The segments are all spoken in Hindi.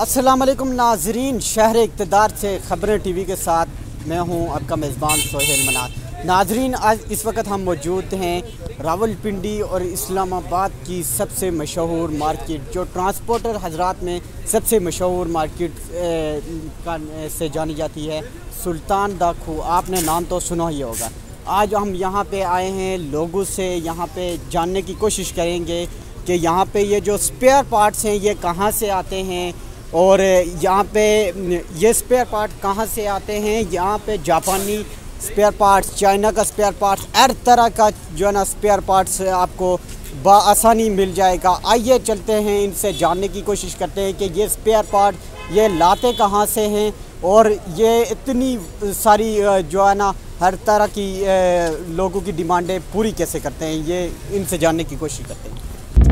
अस्सलाम वालेकुम नाजरीन, शहर इक़्तिदार से ख़बरें टीवी के साथ मैं हूं आपका मेज़बान सोहेल मनात। नाजरीन, आज इस वक्त हम मौजूद हैं रावलपिंडी और इस्लामाबाद की सबसे मशहूर मार्केट, जो ट्रांसपोर्टर हजरात में सबसे मशहूर मार्केट से जानी जाती है, सुल्तान दाखू। आपने नाम तो सुना ही होगा। आज हम यहाँ पे आए हैं, लोगों से यहाँ पे जानने की कोशिश करेंगे कि यहाँ पे ये जो स्पेयर पार्ट्स हैं ये कहाँ से आते हैं और यहाँ पे ये स्पेयर पार्ट कहाँ से आते हैं। यहाँ पे जापानी स्पेयर पार्ट्स, चाइना का स्पेयर पार्ट्स, हर तरह का जो है ना स्पेयर पार्ट्स आपको बआसानी मिल जाएगा। आइए चलते हैं, इनसे जानने की कोशिश करते हैं कि ये स्पेयर पार्ट ये लाते कहाँ से हैं और ये इतनी सारी जो है ना हर तरह की लोगों की डिमांडें पूरी कैसे करते हैं, ये इनसे जानने की कोशिश करते हैं।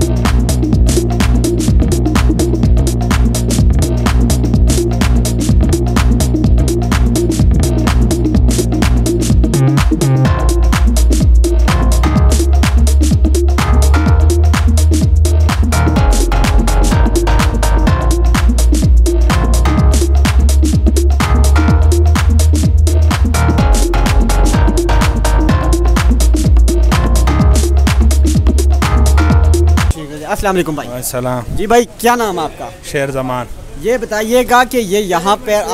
अस्सलाम वालेकुम भाई। सलाम जी भाई, क्या नाम है आपका? शेर जमान। ये बताइएगा कि ये यहाँ पर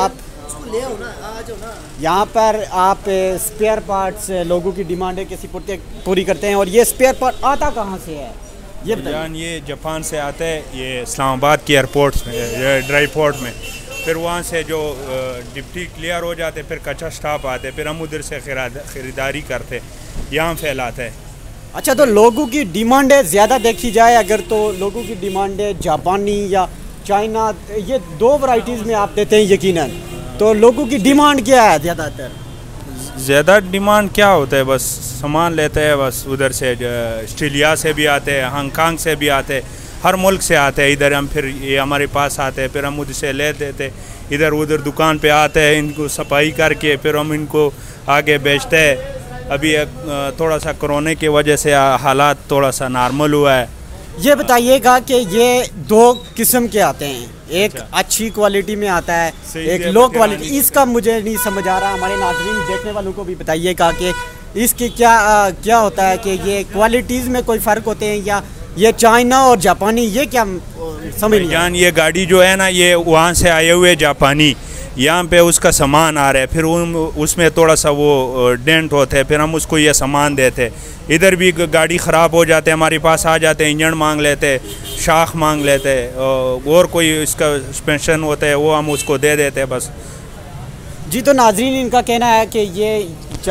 आप स्पेयर पार्ट्स लोगों की डिमांडें कैसी पूरी करते हैं और ये स्पेयर पार्ट आता कहाँ से है ये बताइए। ये जापान से आता है, ये इस्लामाबाद की एयरपोर्ट में, ड्राई पोर्ट में, फिर वहाँ से जो डिप्टी क्लियर हो जाते फिर कच्चा स्टाफ आते, फिर हम उधर से ख़रीदारी करते, यहाँ फैलाते हैं। अच्छा, तो लोगों की डिमांडें ज़्यादा देखी जाए अगर, तो लोगों की डिमांडें जापानी या चाइना, ये दो वैरायटीज़ में आप देते हैं यकीनन, तो लोगों की डिमांड क्या है ज़्यादातर? ज़्यादा डिमांड क्या होता है, बस सामान लेते हैं, बस उधर से ऑस्ट्रेलिया से भी आते हैं, हांगकांग से भी आते हैं, हर मुल्क से आते हैं इधर। हम फिर ये हमारे पास आते हैं, फिर हम उधर से ले देते, इधर उधर दुकान पे आते हैं, इनको सफाई करके फिर हम इनको आगे बेचते हैं। अभी थोड़ा सा कोरोना की वजह से हालात थोड़ा सा नॉर्मल हुआ है। ये बताइएगा कि ये दो किस्म के आते हैं, एक अच्छी क्वालिटी में आता है, एक लो क्वालिटी। इसका मुझे नहीं समझ आ रहा, हमारे नाज़रीन देखने वालों को भी बताइएगा कि इसकी क्या होता है, कि ये क्वालिटीज़ में कोई फ़र्क होते हैं या ये चाइना और जापानी, ये क्या समझ नहीं जान। ये गाड़ी जो है ना, ये वहाँ से आए हुए जापानी, यहाँ पे उसका सामान आ रहा है, फिर उसमें थोड़ा सा वो डेंट होते हैं, फिर हम उसको ये सामान देते। इधर भी गाड़ी ख़राब हो जाते हैं, हमारे पास आ जाते हैं, इंजन मांग लेते, शाख मांग लेते, और कोई इसका सस्पेंशन होता है वो हम उसको दे देते हैं बस। जी, तो नाज़रीन इनका कहना है कि ये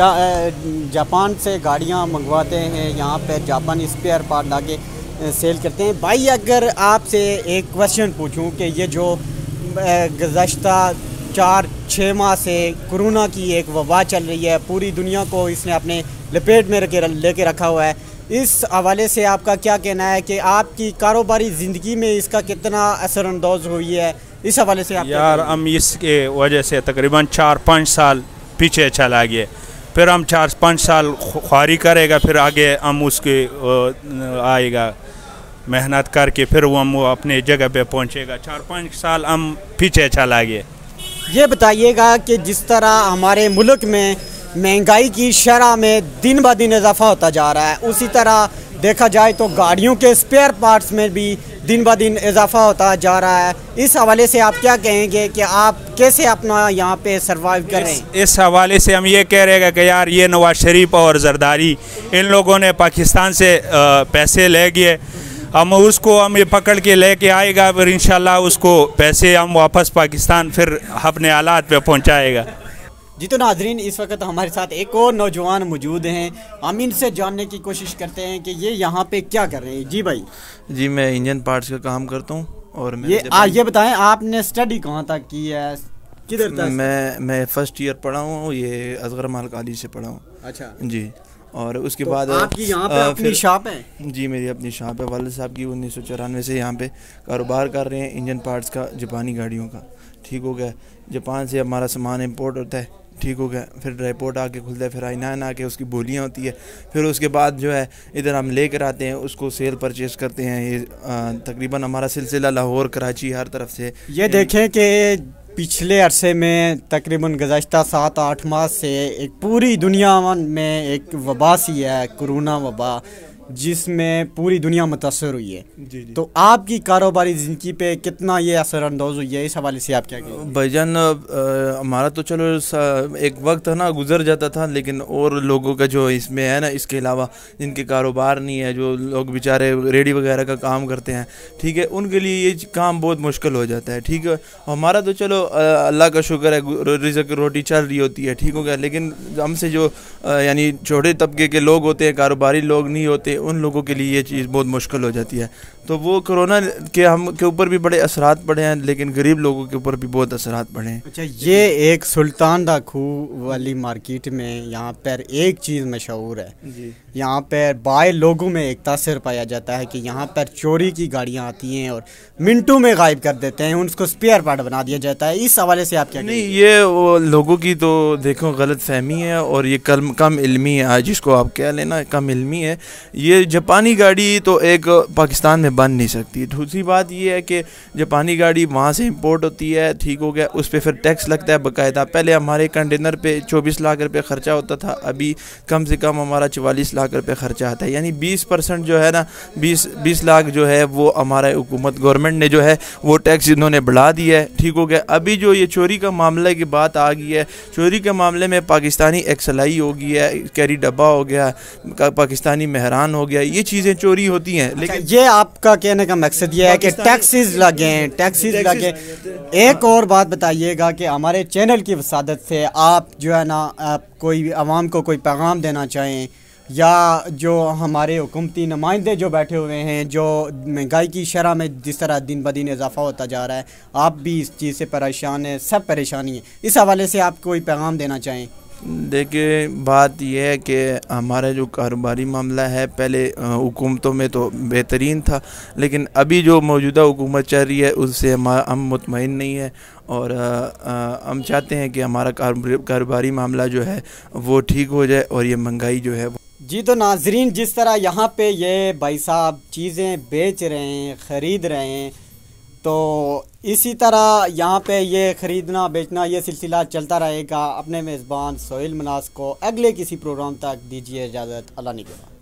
जापान से गाड़ियाँ मंगवाते हैं, यहाँ पे जापानी स्पेयर पार्ट लाके सेल करते हैं। भाई, अगर आपसे एक क्वेश्चन पूछूं कि ये जो गुज़श्ता 4-6 माह से कोरोना की एक वबा चल रही है, पूरी दुनिया को इसने अपने लपेट में लेके रखा हुआ है, इस हवाले से आपका क्या कहना है कि आपकी कारोबारी ज़िंदगी में इसका कितना असरअंदाज हुई है, इस हवाले से आप? यार, हम इसके वजह से तकरीबन 4-5 साल पीछे चला गए, फिर हम 4-5 साल ख्वारी करेगा, फिर आगे हम उसके आएगा मेहनत करके, फिर वो अपने जगह पे पहुंचेगा। 4-5 साल हम पीछे चला गए। ये बताइएगा कि जिस तरह हमारे मुल्क में महंगाई की शरह में दिन ब दिन इजाफा होता जा रहा है, उसी तरह देखा जाए तो गाड़ियों के स्पेयर पार्ट्स में भी दिन ब दिन इजाफा होता जा रहा है। इस हवाले से आप क्या कहेंगे कि आप कैसे अपना यहाँ पे सर्वाइव कर रहे हैं? इस हवाले से हम ये कह रहे हैं कि यार, ये नवाज शरीफ और जरदारी, इन लोगों ने पाकिस्तान से पैसे ले गए, हम ये पकड़ के लेके आएगा, फिर इंशाल्लाह उसको पैसे हम वापस पाकिस्तान फिर अपने हालात पे पहुंचाएगा। जी, तो नाजरीन इस वक्त हमारे साथ एक और नौजवान मौजूद हैं, हम इनसे जानने की कोशिश करते हैं कि ये यहाँ पे क्या कर रहे हैं। जी भाई। जी, मैं इंजन पार्ट्स का काम करता हूँ। और ये बताएं, आपने स्टडी कहाँ तक की है, किधर तक? मैं फर्स्ट ईयर पढ़ा हूँ, ये असगर माल कॉलेज से पढ़ा हूँ। अच्छा जी। और उसके तो बाद आपकी यहाँ पे अपनी शॉप है? जी, मेरी अपनी शॉप है। वालिद साहब की 1994 से यहाँ पे कारोबार कर रहे हैं इंजन पार्ट्स का, जापानी गाड़ियों का। ठीक हो गया, जापान से हमारा सामान इंपोर्ट होता है, ठीक हो गया, फिर ड्राईपोर्ट आके खुलता है, फिर आइनान आके उसकी बोलियाँ होती है, फिर उसके बाद जो है इधर हम लेकर आते हैं, उसको सेल परचेज़ करते हैं। ये तकरीबन हमारा सिलसिला लाहौर कराची हर तरफ से। ये देखें कि पिछले अरसे में तकरीबन गुज़श्ता 7-8 माह से एक पूरी दुनिया में एक वबा सी है, कोरोना वबा, जिसमें पूरी दुनिया मुतासर हुई है। जी जी। तो आपकी कारोबारी ज़िंदगी पे कितना ये असरअंदाज हुई है, इस हवाले से आप क्या कहेंगे? भाईजान हमारा तो चलो एक वक्त है ना गुजर जाता था, लेकिन और लोगों का जो इसमें है ना, इसके अलावा जिनके कारोबार नहीं है, जो लोग बेचारे रेडी वगैरह का काम करते हैं, ठीक है, उनके लिए ये काम बहुत मुश्किल हो जाता है। ठीक है, हमारा तो चलो अल्लाह का शुक्र है, रिज़्क़ रोटी चल रही होती है, ठीक हो गया। लेकिन हमसे जो यानी छोटे तबके के लोग होते हैं, कारोबारी लोग नहीं होते, उन लोगों के लिए ये चीज़ बहुत मुश्किल हो जाती है। तो वो कोरोना के हम के ऊपर भी बड़े असरात पड़े हैं, लेकिन गरीब लोगों के ऊपर भी बहुत असरात पड़े हैं। अच्छा, ये एक सुल्तान दा खू वाली मार्केट में यहाँ पर एक चीज़ मशहूर है जी, यहाँ पर बाय लोगों में एक तासर पाया जाता है कि यहाँ पर चोरी की गाड़ियाँ आती हैं और मिनटों में गायब कर देते हैं, उनको स्पेयर पार्ट बना दिया जाता है। इस हवाले से आप क्या नहीं, ये वो लोगों की तो देखो गलत फहमी है, और ये कम इल्मी है, जिसको आप कह लेना कम इल्मी है। ये जापानी गाड़ी तो एक पाकिस्तान में बन नहीं सकती। दूसरी बात ये है कि जापानी गाड़ी वहाँ से इंपोर्ट होती है, ठीक हो गया, उस पर फिर टैक्स लगता है बाकायदा। पहले हमारे कंटेनर पे 24 लाख रुपये ख़र्चा होता था, अभी कम से कम हमारा 44 लाख रुपये ख़र्चा आता है, यानी 20% जो है ना, 20 लाख जो है वो हमारा हुकूमत गवर्नमेंट ने जो है वो टैक्स इन्होंने बढ़ा दिया है, ठीक हो गया। अभी जो ये चोरी का मामला की बात आ गई है, चोरी के मामले में पाकिस्तानी एक्सलाई हो गई है, कैरी डब्बा हो गया, पाकिस्तानी मेहरान हो गया, ये चीज़ें चोरी होती हैं। लेकिन ये आपका कहने का मकसद ये है कि टैक्सेस लगे। एक और बात बताइएगा कि हमारे चैनल की वसादत से आप जो है ना, आप कोई आवाम को कोई पैगाम देना चाहें, या जो हमारे हुकूमती नुमाइंदे जो बैठे हुए हैं, जो महंगाई की शरह में जिस तरह दिन ब दिन इजाफा होता जा रहा है, आप भी इस चीज़ से परेशान हैं, सब परेशानी है, इस हवाले से आप कोई पैगाम देना चाहें? देखिए, बात यह है कि हमारा जो कारोबारी मामला है, पहले हुकूमतों में तो बेहतरीन था, लेकिन अभी जो मौजूदा हुकूमत चल रही है उससे हम मुतमईन नहीं है, और हम चाहते हैं कि हमारा कारोबारी मामला जो है वो ठीक हो जाए, और ये महंगाई जो है जी। तो नाजरीन, जिस तरह यहाँ पे ये भाई साहब चीज़ें बेच रहे हैं, ख़रीद रहे हैं, तो इसी तरह यहाँ पे ये ख़रीदना बेचना ये सिलसिला चलता रहेगा। अपने मेज़बान सोहेल मनास को अगले किसी प्रोग्राम तक दीजिए इजाज़त। अल्लाह निगहबान।